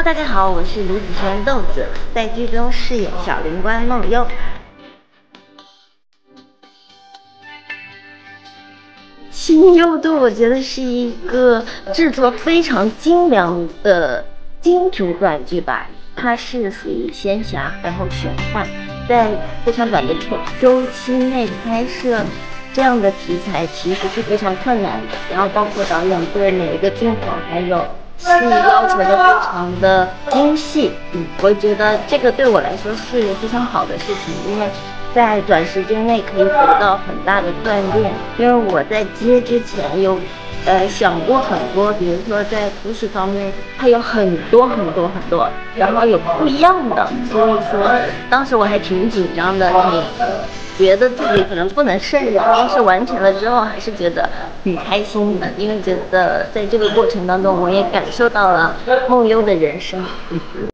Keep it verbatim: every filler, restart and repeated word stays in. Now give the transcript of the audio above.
大家好，我是卢子轩豆子，在剧中饰演小灵官梦幽。新幽对我觉得是一个制作非常精良的精品短剧吧，它是属于仙侠，然后玄幻，在非常短的周期内拍摄这样的题材其实是非常困难的，然后包括导演对每一个镜头还有戏要求的非常的精细，嗯，我觉得这个对我来说是非常好的事情，因为在短时间内可以得到很大的锻炼。因为我在接之前有呃想过很多，比如说在故事方面它有很多很多很多，然后有不一样的，所以说当时我还挺紧张的，挺觉得自己可能不能胜任，但是完成了之后还是觉得很开心的，因为觉得在这个过程当中我也感受到了梦幽的人生。